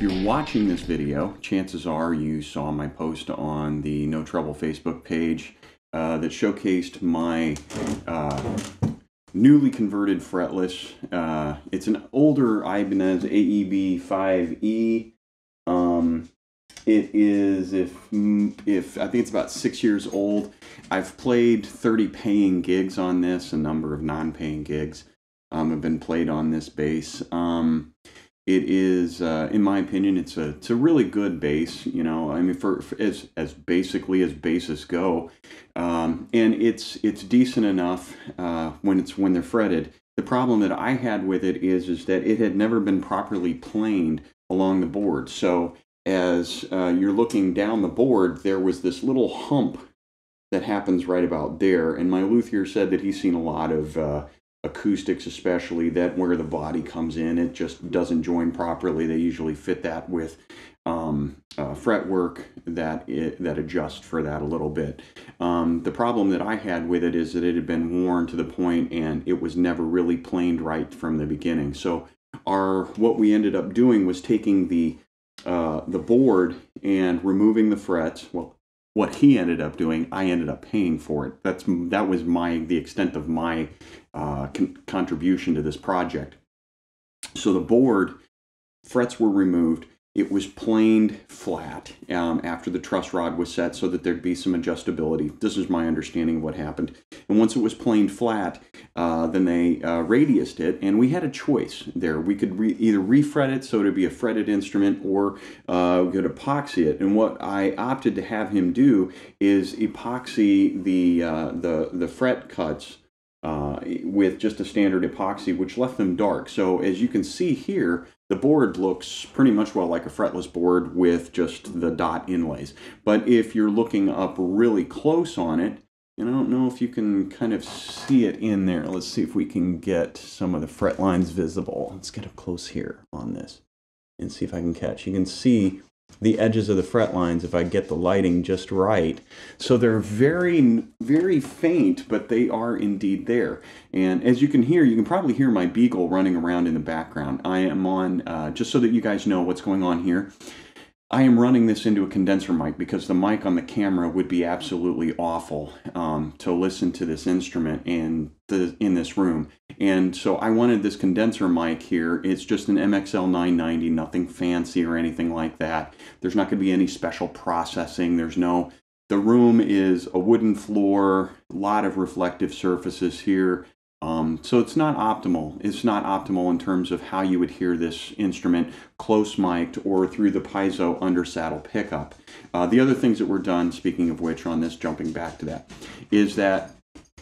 you're watching this video, chances are you saw my post on the No Trouble Facebook page that showcased my newly converted fretless. It's an older Ibanez AEB5 It is, if I think it's about 6 years old. I've played 30 paying gigs on this. A number of non-paying gigs have been played on this bass. It is, in my opinion, it's a really good bass. You know, I mean, for as basically as basses go, and it's decent enough when they're fretted. The problem that I had with it is that it had never been properly planed along the board. So as you're looking down the board, there was this little hump that happens right about there. And my luthier said that he's seen a lot of acoustics, especially that where the body comes in, it just doesn't join properly. They usually fit that with fretwork that adjusts for that a little bit. The problem that I had with it is that it had been worn to the point and it was never really planed right from the beginning. So what we ended up doing was taking the board and removing the frets. Well, what he ended up doing, I ended up paying for it. That was the extent of my contribution to this project. So the board frets were removed. It was planed flat after the truss rod was set so that there'd be some adjustability. This is my understanding of what happened. And once it was planed flat, then they radiused it, and we had a choice there. We could either refret it so it'd be a fretted instrument, or we could epoxy it. And what I opted to have him do is epoxy the fret cuts with just a standard epoxy, which left them dark. So as you can see here, the board looks pretty much well like a fretless board with just the dot inlays. But if you're looking up really close on it, and I don't know if you can kind of see it in there. Let's see if we can get some of the fret lines visible. Let's get up close here on this and see if I can catch. You can see the edges of the fret lines if I get the lighting just right. So they're very, very faint, but they are indeed there. And as you can hear, you can probably hear my beagle running around in the background. I am on, just so that you guys know what's going on here, I am running this into a condenser mic because the mic on the camera would be absolutely awful to listen to this instrument in this room. And so I wanted this condenser mic here. It's just an MXL 990, nothing fancy or anything like that. There's not going to be any special processing. The room is a wooden floor, a lot of reflective surfaces here. So it's not optimal. It's not optimal in terms of how you would hear this instrument close mic'd or through the piezo under saddle pickup. The other things that were done, speaking of which, on this, jumping back to that, is that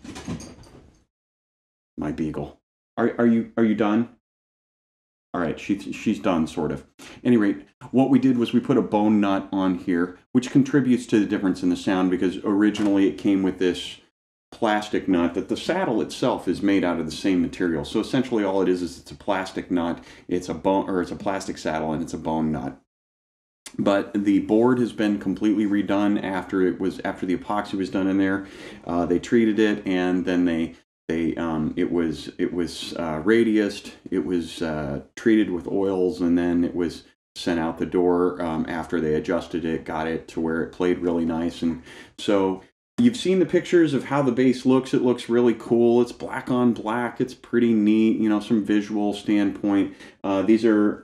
my beagle. Are you done? All right, she's done, sort of. At any rate, what we did was we put a bone nut on here, which contributes to the difference in the sound, because originally it came with this plastic nut that the saddle itself is made out of the same material. So essentially all it is it's a plastic nut, it's a bone, or it's a plastic saddle, and it's a bone nut. But the board has been completely redone after the epoxy was done in there. They treated it, and then it was radiused, it was treated with oils, and then it was sent out the door after they adjusted it, got it to where it played really nice. And so you've seen the pictures of how the bass looks. It looks really cool. It's black on black. It's pretty neat, you know, some visual standpoint. These are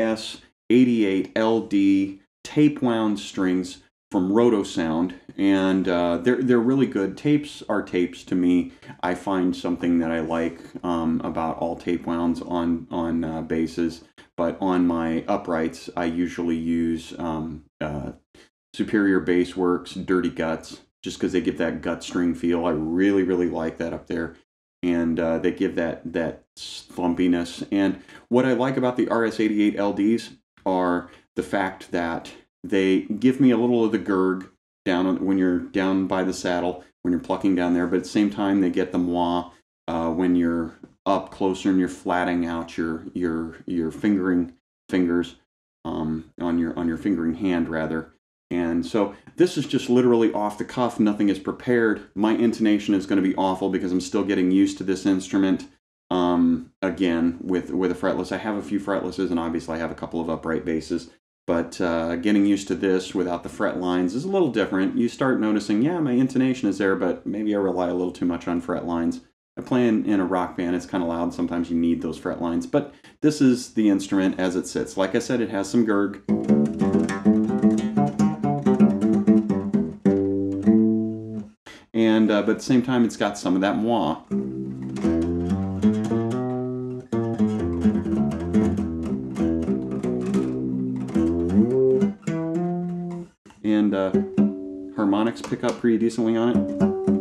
RS88LD tapewound strings from Rotosound, and they're really good. Tapes are tapes to me. I find something that I like about all tapewounds on basses, but on my uprights, I usually use Superior Bass Works Dirty Guts, just because they give that gut string feel. I really, really like that up there. And they give that thumpiness. And what I like about the RS88LDs are the fact that they give me a little of the gurg down when you're down by the saddle, when you're plucking down there, but at the same time they get the moi when you're up closer and you're flatting out your fingers on your fingering hand rather. And so this is just literally off the cuff. Nothing is prepared. My intonation is going to be awful because I'm still getting used to this instrument. Again, with a fretless. I have a few fretlesses, and obviously I have a couple of upright basses. But getting used to this without the fret lines is a little different. You start noticing, yeah, my intonation is there, but maybe I rely a little too much on fret lines. I play in a rock band, it's kind of loud, sometimes you need those fret lines, but this is the instrument as it sits. Like I said, it has some gurg. And, but at the same time, it's got some of that moi. And harmonics pick up pretty decently on it.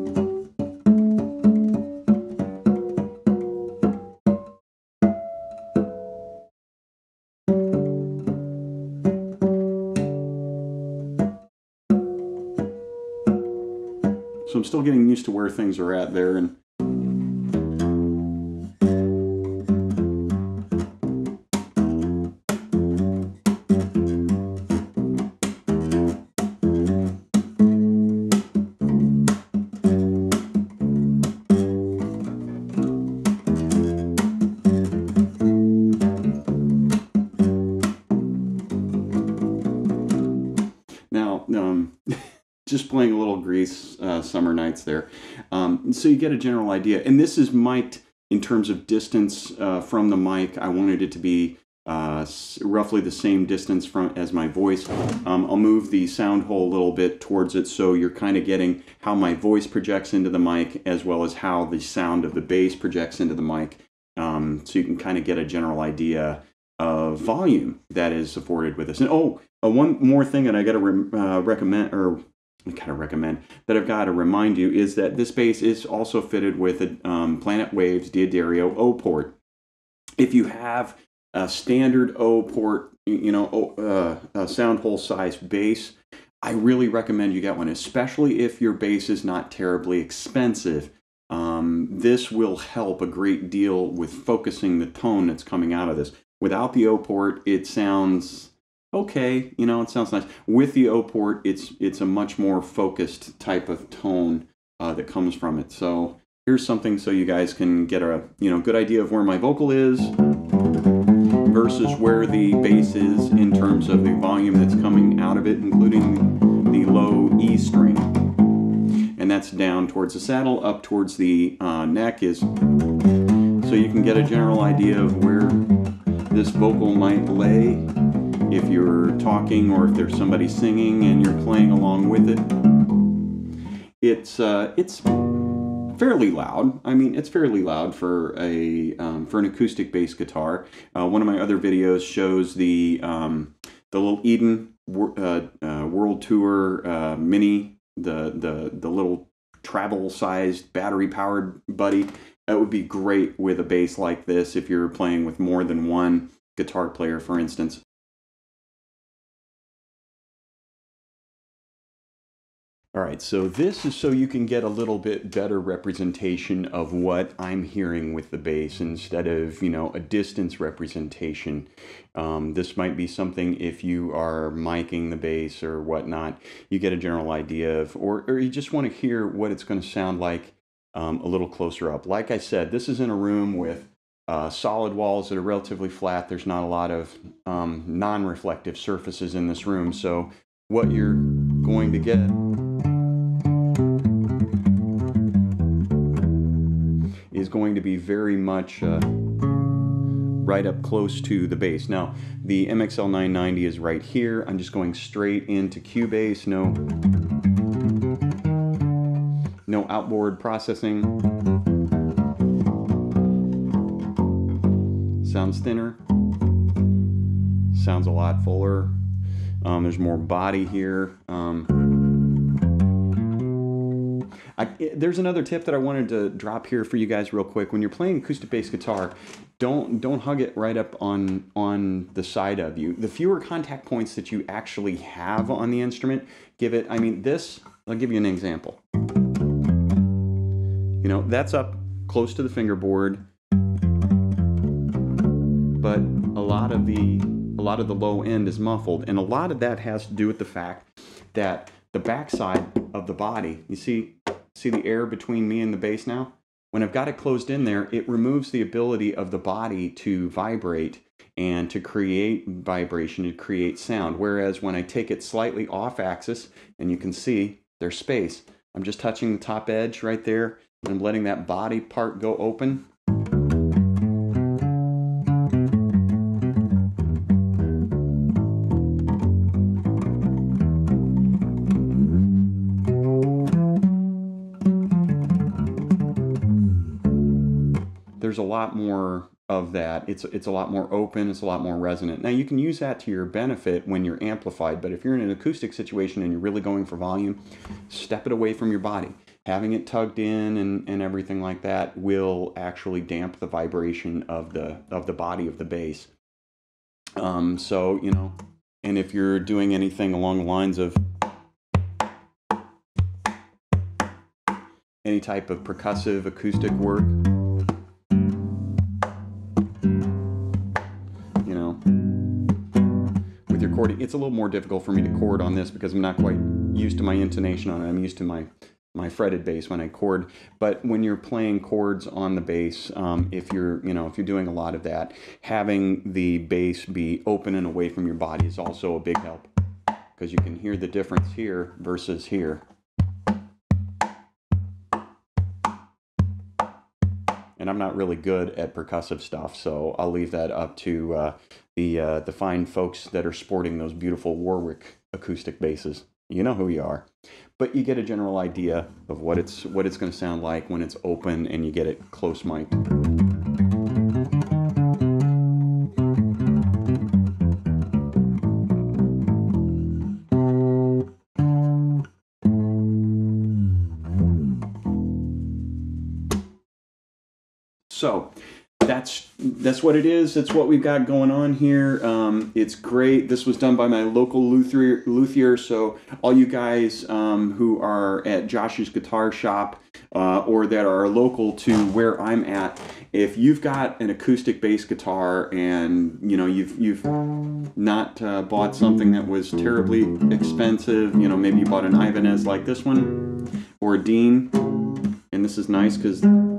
So I'm still getting used to where things are at there. And just playing a little Grease, Summer Nights there. So you get a general idea. And this is mic'd in terms of distance from the mic. I wanted it to be roughly the same distance as my voice. I'll move the sound hole a little bit towards it so you're kind of getting how my voice projects into the mic as well as how the sound of the bass projects into the mic. So you can kind of get a general idea of volume that is afforded with this. And one more thing that I got to recommend that I've got to remind you is that this bass is also fitted with a Planet Waves D'Addario O port. If you have a standard O port, a sound hole size bass, I really recommend you get one, especially if your bass is not terribly expensive. This will help a great deal with focusing the tone that's coming out of this. Without the O port, it sounds okay, it sounds nice. With the O port, it's a much more focused type of tone that comes from it. So here's something so you guys can get a good idea of where my vocal is versus where the bass is in terms of the volume that's coming out of it, including the low E string. And that's down towards the saddle, up towards the neck is, so you can get a general idea of where this vocal might lay if you're talking or if there's somebody singing and you're playing along with it. It's fairly loud. I mean, it's fairly loud for an acoustic bass guitar. One of my other videos shows the little Eden World Tour Mini, the little travel-sized battery-powered buddy. That would be great with a bass like this if you're playing with more than one guitar player, for instance. All right, so this is so you can get a little bit better representation of what I'm hearing with the bass instead of, a distance representation. This might be something if you are miking the bass or whatnot, you get a general idea of, or you just want to hear what it's going to sound like a little closer up. Like I said, this is in a room with solid walls that are relatively flat. There's not a lot of non-reflective surfaces in this room, so what you're going to get is going to be very much right up close to the bass. Now, the MXL 990 is right here. I'm just going straight into Cubase. No outboard processing. Sounds thinner. Sounds a lot fuller. There's more body here. There's another tip that I wanted to drop here for you guys real quick. When you're playing acoustic bass guitar, don't hug it right up on the side of you. The fewer contact points that you actually have on the instrument, I'll give you an example. That's up close to the fingerboard, but a lot of the low end is muffled, and a lot of that has to do with the fact that the backside of the body, you see the air between me and the bass now? When I've got it closed in there, it removes the ability of the body to vibrate, and to create vibration, to create sound. Whereas when I take it slightly off axis, and you can see there's space, I'm just touching the top edge right there, and I'm letting that body part go open. There's a lot more of that. It's a lot more open, it's a lot more resonant. Now you can use that to your benefit when you're amplified, but if you're in an acoustic situation and you're really going for volume, step it away from your body. Having it tugged in and everything like that will actually damp the vibration of the body of the bass. So, you know, and if you're doing anything along the lines of any type of percussive acoustic work, chording, it's a little more difficult for me to chord on this because I'm not quite used to my intonation on it. I'm used to my fretted bass when I chord. But when you're playing chords on the bass, if you're doing a lot of that, having the bass be open and away from your body is also a big help, because you can hear the difference here versus here. And I'm not really good at percussive stuff, so I'll leave that up to the fine folks that are sporting those beautiful Warwick acoustic basses. You know who you are. But you get a general idea of what it's going to sound like when it's open and you get it close mic'd. So that's what it is. That's what we've got going on here. It's great. This was done by my local luthier. So all you guys who are at Josh's Guitar Shop or that are local to where I'm at, if you've got an acoustic bass guitar and you've not bought something that was terribly expensive, maybe you bought an Ibanez like this one or a Dean, and this is nice because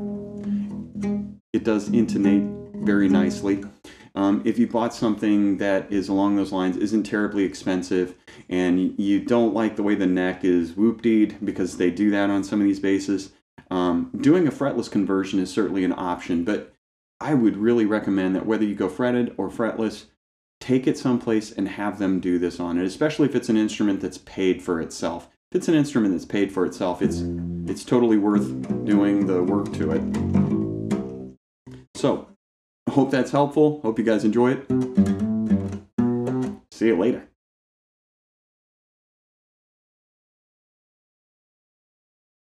it does intonate very nicely. If you bought something that is along those lines, isn't terribly expensive, and you don't like the way the neck is whoop-deed, because they do that on some of these basses, doing a fretless conversion is certainly an option, but I would really recommend that whether you go fretted or fretless, take it someplace and have them do this on it, especially if it's an instrument that's paid for itself. If it's an instrument that's paid for itself, it's totally worth doing the work to it. So, I hope that's helpful. Hope you guys enjoy it. See you later.